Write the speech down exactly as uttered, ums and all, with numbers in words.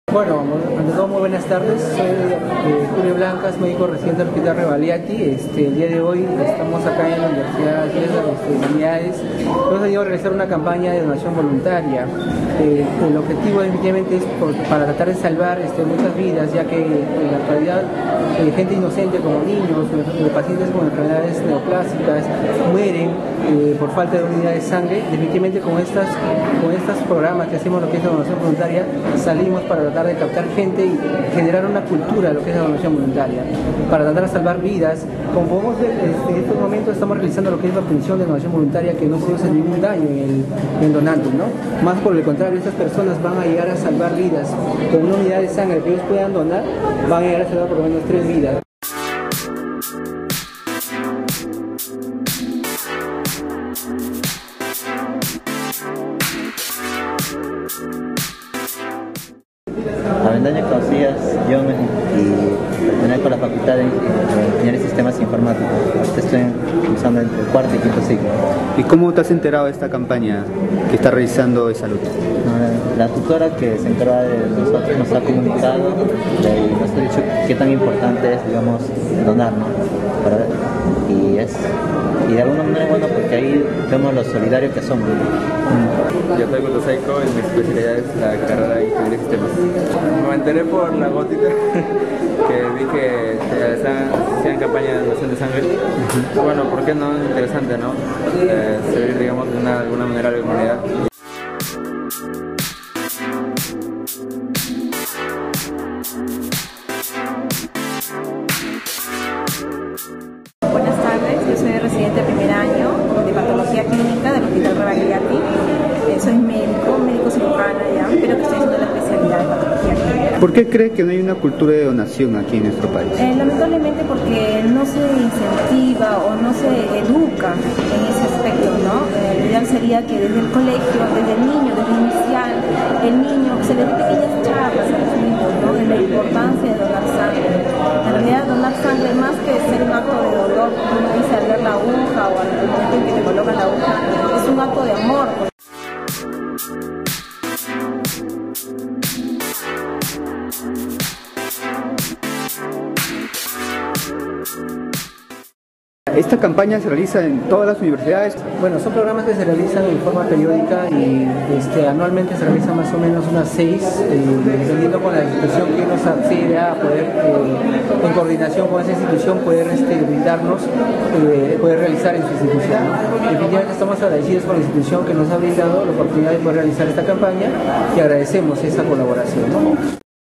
Bueno, ante todo muy buenas tardes, soy eh, Julio Blancas, médico residente del Hospital Rebagliati. Este, el día de hoy estamos acá en la Universidad de este, Humanidades. Hemos venido a realizar una campaña de donación voluntaria. Eh, el objetivo definitivamente es por, para tratar de salvar este, muchas vidas, ya que en la actualidad eh, gente inocente como niños, eh, pacientes con enfermedades neoplásicas mueren eh, por falta de unidad de sangre. Definitivamente con estas, con estos programas que hacemos, lo que es la donación voluntaria, salimos para tratar de captar gente y generar una cultura de lo que es la donación voluntaria, para tratar de salvar vidas. Como podemos ver, este, en estos momentos estamos realizando lo que es la obtención de donación voluntaria, que no produce ningún daño en el, en el donante, ¿no? Más por el contrario, estas personas van a llegar a salvar vidas. Con una unidad de sangre que ellos puedan donar, van a llegar a salvar por lo menos tres vidas. Avendaño Causías, yo me, y pertenezco a la Facultad de Ingeniería y Sistemas Informáticos. Ahorita estoy usando entre el cuarto y quinto ciclo. ¿Y cómo te has enterado de esta campaña que está realizando de salud? La tutora que se encarga de nosotros nos ha comunicado y nos ha dicho qué tan importante es, digamos, donar, ¿no? Para, y es y de alguna manera bueno porque ahí vemos lo solidarios que somos. Yo soy Guto Seiko y mi especialidad es la carrera de Ingeniería y Sistemas. Me enteré por la gótica que vi que hacían campaña de donación de sangre. Uh-huh. Bueno, ¿por qué no? Es interesante, ¿no? Eh, servir, digamos, de una, de alguna manera a la comunidad. Buenas tardes, yo soy residente de primer año de patología clínica del Hospital Rebagliati. Eh, soy médico, médico cirujana ya, pero que estoy haciendo la especialidad de patología clínica. ¿Por qué cree que no hay una cultura de donación aquí en nuestro país? Eh, lamentablemente porque no se incentiva o no se educa en ese aspecto, ¿no? Eh, lo ideal sería que desde el colegio, desde el niño, desde el inicial, el niño se le dé pequeñas charlas a los niños, ¿no? De la importancia de donar sangre. En realidad donar sangre, más que ser un acto de dolor, como uno dice al ver la aguja o al momento en que te colocan la aguja, es un acto de amor. ¿Esta campaña se realiza en todas las universidades? Bueno, son programas que se realizan en forma periódica y este, anualmente se realizan más o menos unas seis, eh, dependiendo con la institución que nos accede a poder, eh, en coordinación con esa institución, poder este, brindarnos, eh, poder realizar en su institución, ¿no? Definitivamente estamos agradecidos con la institución que nos ha brindado la oportunidad de poder realizar esta campaña y agradecemos esa colaboración, ¿no?